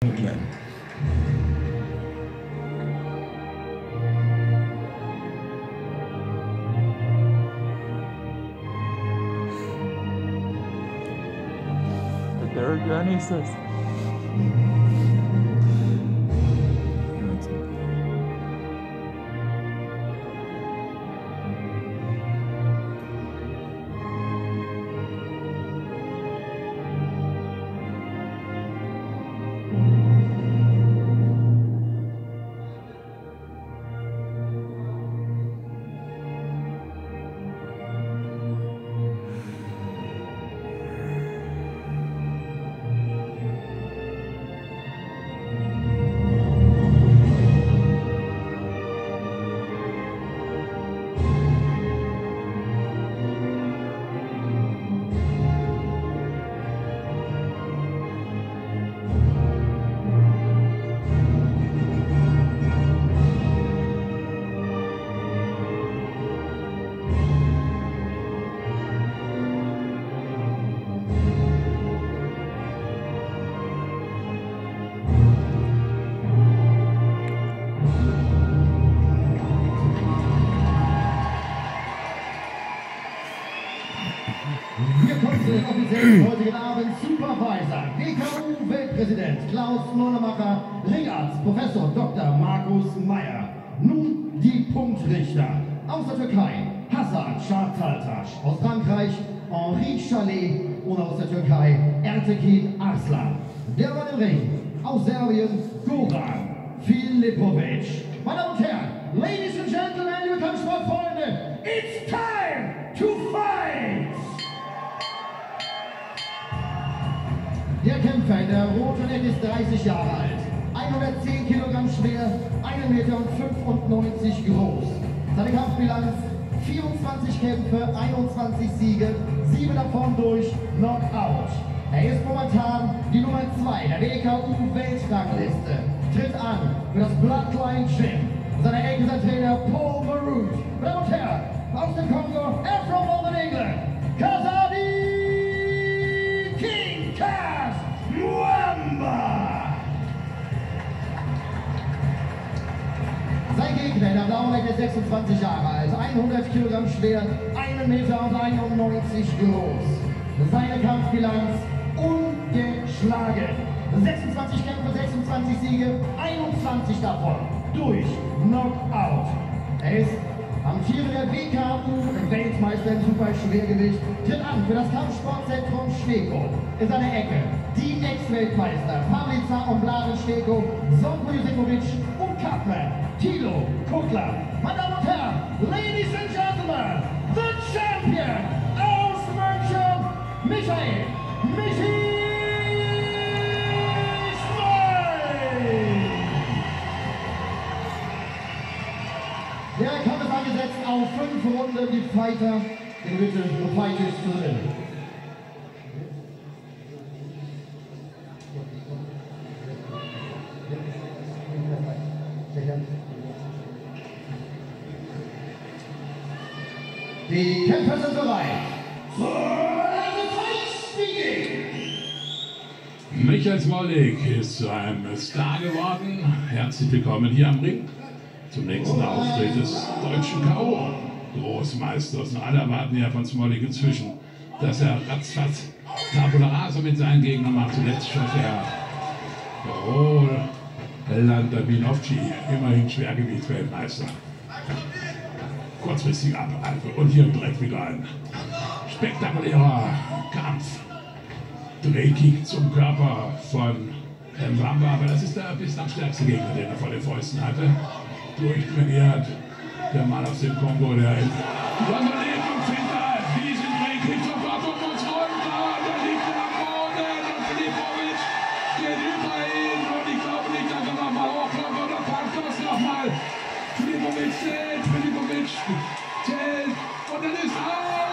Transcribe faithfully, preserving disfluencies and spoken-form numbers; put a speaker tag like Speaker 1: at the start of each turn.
Speaker 1: bleiben. Der Derek Gurney ist das.
Speaker 2: Hier kommt der offizielle heutigen Abend Supervisor, G K U-Weltpräsident Klaus Nonnemacher, Ringarzt Professor Doktor Markus Meyer. Nun die Punktrichter. Aus der Türkei Hasan Şartaltaş, aus Frankreich Henri Chalet und aus der Türkei Ertekin Arslan. Der war im Ring aus Serbien Goran Filipovic. Meine Damen und Herren, Ladies and Gentlemen, liebe Kampfsportfreunde, it's time to fight! Der Kämpfer in der roten Ecke ist dreißig Jahre alt, hundertzehn Kilogramm schwer, ein Meter fünfundneunzig groß. Seine Kampfbilanz: vierundzwanzig Kämpfe, einundzwanzig Siege, sieben davon durch Knockout. Er ist momentan die Nummer zwei der W K U-Weltrangliste, tritt an für das Bloodline Gym. In seiner Ecke ist sein Trainer Paul Maroon. Meine Damen und Herren, aus dem Kongo, er from London, England, Kazadi King Kaz Mwamba. Sein Gegner in der blauen Ecke ist sechsundzwanzig Jahre alt, hundert Kilogramm schwer, ein Meter einundneunzig groß. Seine Kampfbilanz ungeschlagen. sechsundzwanzig Kämpfe, sechsundzwanzig Siege, einundzwanzig davon durch Knockout. Er ist amtierender W K U-Weltmeister im Superschwergewicht, tritt an für das Kampfsportzentrum Schweko. In seiner Ecke die Ex-Weltmeister Pavlica und Bladen Schweko, Sonko Jusekovic und Kappmann Thilo Kotler. Meine Damen und Herren, Ladies and Gentlemen, the Champion aus München, Michael Michi. Der Kampf ist angesetzt auf fünf Runden. Die Fighter, die bitte nur Fighter ist drin. Die Kämpfer sind bereit.
Speaker 3: Michael Smolik ist zu einem Star geworden. Herzlich willkommen hier am Ring zum nächsten Auftritt des deutschen K O Großmeisters. Und alle erwarten ja von Smolik inzwischen, dass er ratzfatz Tabula Rasa mit seinen Gegnern macht. Zuletzt schoss er Roland Binovci, immerhin Schwergewichtsweltmeister. Kurzfristige Abreife und hier direkt wieder ein spektakulärer Kampf. Drehkick zum Körper von Mwamba, aber das ist der bislang stärkste Gegner, den er vor den Fäusten hatte. Durchtrainiert, der Mann aus dem Kongo, der in London lebt und findet diesen Drehkick sofort um uns runter. Der liegt am Boden und Filipovic geht über ihn und ich glaube nicht, dass er nochmal hochkommt oder packt das nochmal. Filipovic zählt, Filipovic zählt und dann ist aus.